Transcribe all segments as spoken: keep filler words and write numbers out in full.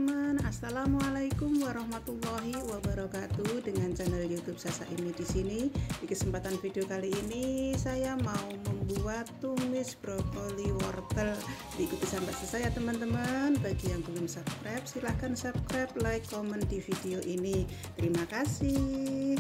teman-teman, assalamualaikum warahmatullahi wabarakatuh. Dengan channel YouTube Sasa Imi di sini. Di kesempatan video kali ini saya mau membuat tumis brokoli wortel. Diikuti sampai selesai ya teman-teman. Bagi yang belum subscribe, silahkan subscribe, like, komen di video ini. Terima kasih.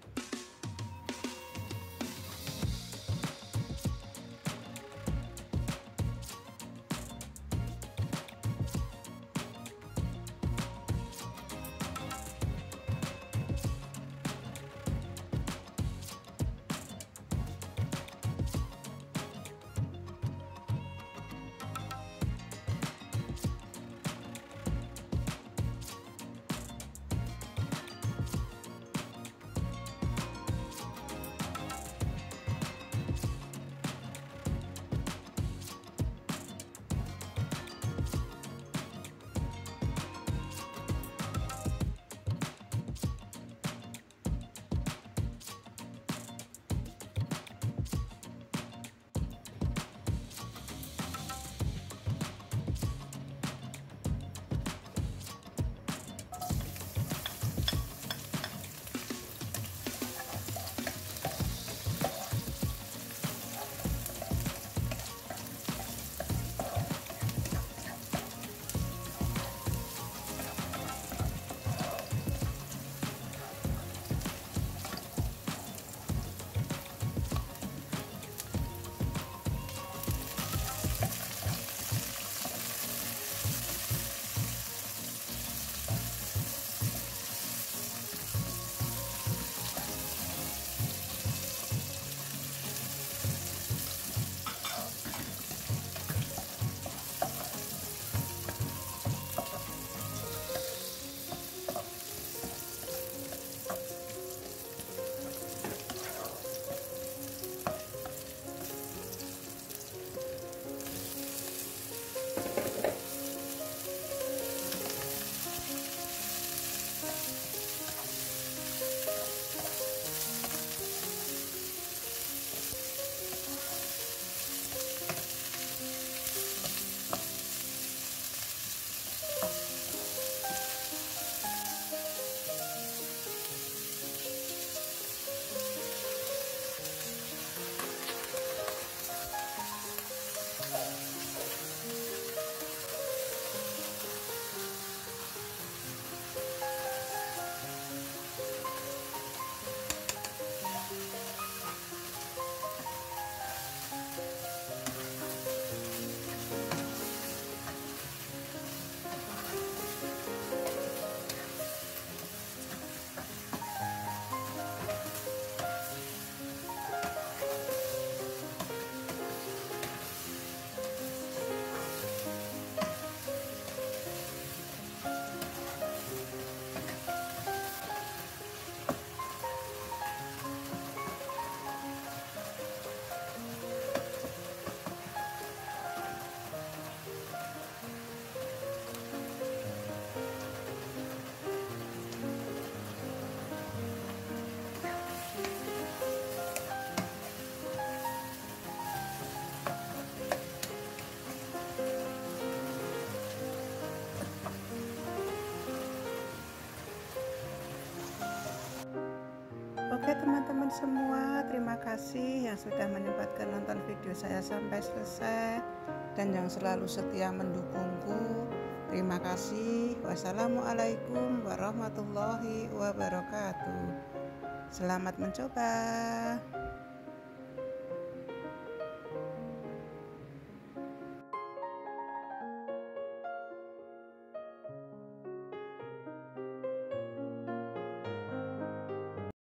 Oke teman-teman semua, terima kasih yang sudah menyempatkan nonton video saya sampai selesai dan yang selalu setia mendukungku. Terima kasih. Wassalamualaikum warahmatullahi wabarakatuh. Selamat mencoba.